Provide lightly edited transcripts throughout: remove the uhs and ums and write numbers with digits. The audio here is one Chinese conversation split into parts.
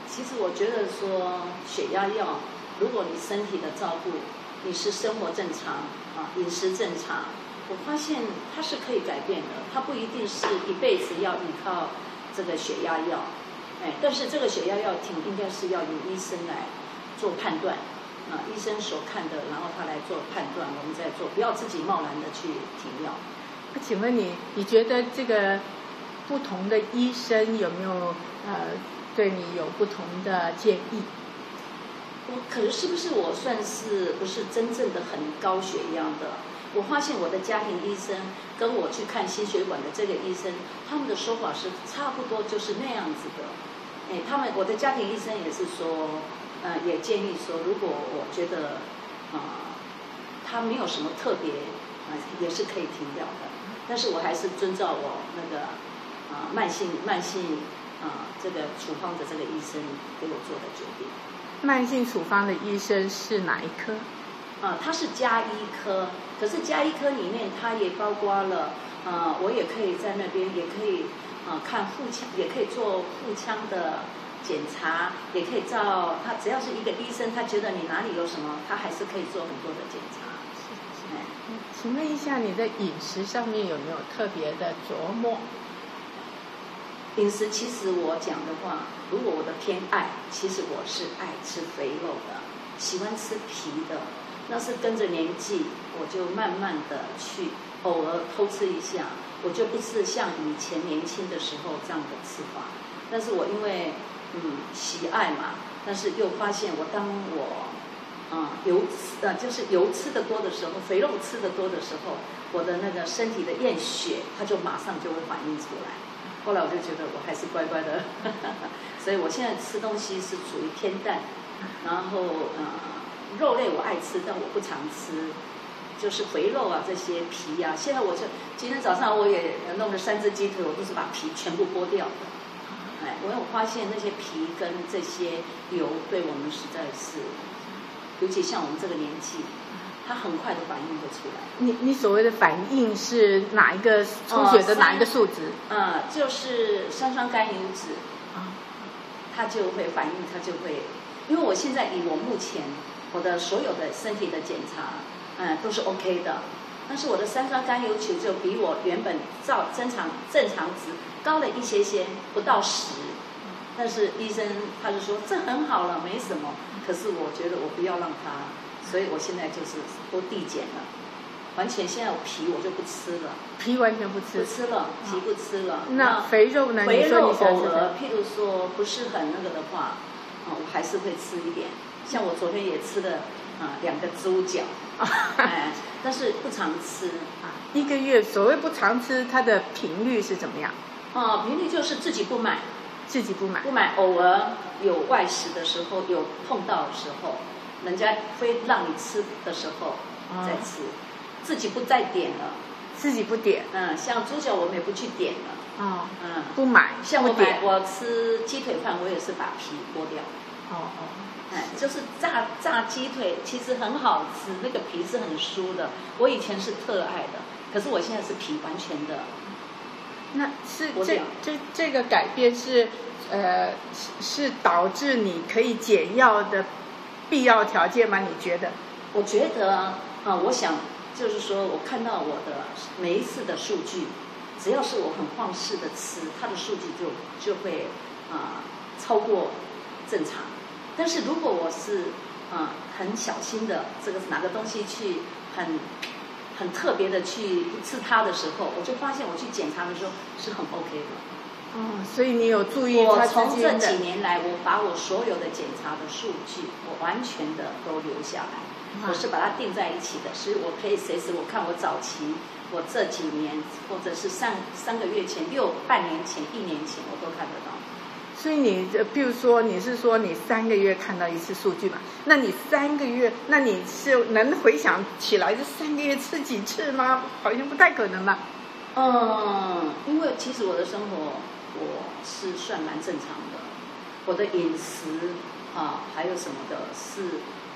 其实我觉得说血压药，如果你身体的照顾，你是生活正常饮食正常，我发现它是可以改变的，它不一定是一辈子要依靠这个血压药，但是这个血压药应该是要由医生来做判断，医生所看的，然后他来做判断，我们再做，不要自己贸然的去停药。 请问你觉得这个不同的医生有没有对你有不同的建议？ 可是不是我算是不是真正的很高血压的？我发现我的家庭医生跟我去看心血管的这个医生，他们的说法是差不多就是那样子的。我的家庭医生也是说，也建议说，如果我觉得他没有什么特别，也是可以停掉的。但是我还是遵照我那个慢性这个处方的这个医生给我做的决定。 慢性处方的医生是哪一科？ 他是家医科，可是家医科里面它也包括了，我也可以在那边也可以看腹腔，也可以做腹腔的检查，也可以照他只要是一个医生，他觉得你哪里有什么，他还是可以做很多的检查。 请问一下，你在饮食上面有没有特别的琢磨？ 饮食其实我讲的话，如果我的偏爱，其实我是爱吃肥肉的，喜欢吃皮的。那是跟着年纪，我就慢慢的去偶尔偷吃一下，我就不是像以前年轻的时候这样的吃法。但是我因为喜爱嘛，但是又发现当我就是油吃的多的时候，肥肉吃的多的时候，我的那个身体的验血，它就马上就会反应出来。后来我就觉得我还是乖乖的，所以我现在吃东西是属于偏淡，然后肉类我爱吃，但我不常吃，就是肥肉这些皮现在今天早上我也弄了3只鸡腿，我都是把皮全部剥掉的。我有发现那些皮跟这些油对我们实在是，尤其像我们这个年纪，它很快的反应会出来。 你所谓的反应是哪一个出血的哪一个数值？ 就是三酸甘油酯，它就会反应，它就会。因为我现在以我目前我的所有的身体的检查，都是 OK 的，但是我的三酸甘油酯就比我原本正常值高了一些，不到10。但是医生他就说这很好了，没什么。可是我觉得我不要让它，所以我现在就是都递减了，完全现在皮我就不吃了， 皮完全不吃， 不吃了，皮不吃了。 那肥肉呢？ 肥肉偶尔，譬如说不是很那个的话，我还是会吃一点。像我昨天也吃了2个猪脚，但是不常吃。 1个月所谓不常吃，它的频率是怎么样？ 频率就是自己不买，偶尔有外食的时候，有碰到的时候，人家非让你吃的时候再吃，自己不再点了。 自己不点。 像猪脚我们也不去点了。 不买。 像我吃鸡腿饭，我也是把皮剥掉。就是炸鸡腿其实很好吃，那个皮是很酥的。我以前是特爱的，可是我现在是皮完全的。 那是这个改变是导致你可以减药的必要条件吗？你觉得？ 我觉得我想就是说我看到我的每一次的数据，只要是我很放肆的吃，它的数据就会超过正常。但是如果我是很小心的，这个哪个东西去很特别的去吃它的时候，我就发现我去检查的时候是很 OK 的。 所以你有注意它之间的。 我从这几年来，我把我所有的检查的数据，我完全的都留下来。我是把它定在一起的，所以我可以随时我看我早期，我这几年或者是3个月前、半年前、1年前，我都看得到。 所以你比如说你是说你3个月看到一次数据嘛？那你3个月，那你是能回想起来这3个月吃几次吗？好像不太可能吧。 因为其实我的生活我是算蛮正常的，我的饮食还有什么的是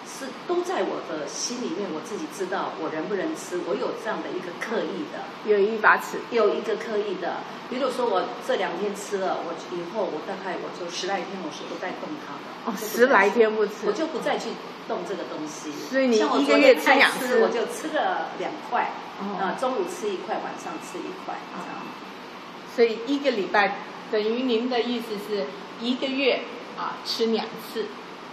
是都在我的心里面，我自己知道我能不能吃，我有这样的一个刻意的， 有一把尺， 有一个刻意的。比如说我这2天吃了，我以后我大概我就10来天我是不再动它的。 哦，10来天不吃， 我就不再去动这个东西。 所以你1个月吃2次， 我就吃了2块，中午吃1块，晚上吃1块，这样。 所以1个礼拜等于您的意思是1个月吃2次。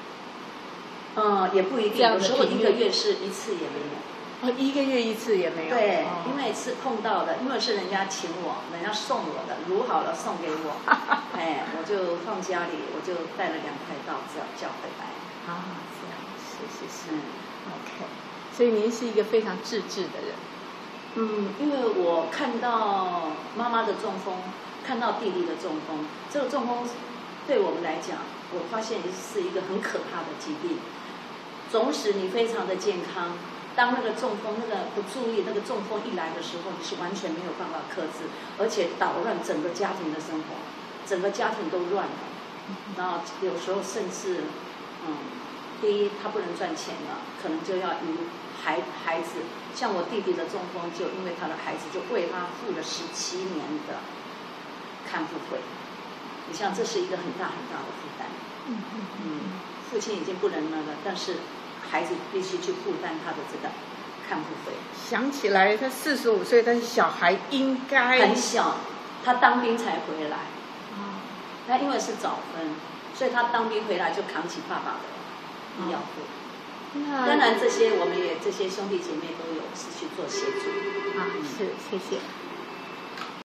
也不一定，有时候1个月是1次也没有。 1个月1次也没有。 对，因为是碰到的，因为是人家请我，人家送我的，卤好了送给我，我就放家里，我就带了2块到叫回来。 这样，是，OK。所以您是一个非常自制的人。 因为我看到妈妈的中风，看到弟弟的中风，这个中风对我们来讲，我发现是一个很可怕的疾病。总使你非常的健康，当那个中风、那个不注意、那个中风一来的时候，你是完全没有办法克制，而且捣乱整个家庭的生活，整个家庭都乱了。然后有时候甚至，第一他不能赚钱了，可能就要与孩子，像我弟弟的中风，就因为他的孩子就为他付了17年的看护费。你像这是一个很大很大的负担。父亲已经不能了，但是孩子必须去负担他的这个看护费。 想起来，他45岁，但是小孩应该很小，他当兵才回来。他因为是早婚，所以他当兵回来就扛起爸爸的医药费。当然，这些我们也这些兄弟姐妹都有是去做协助。 是，谢谢。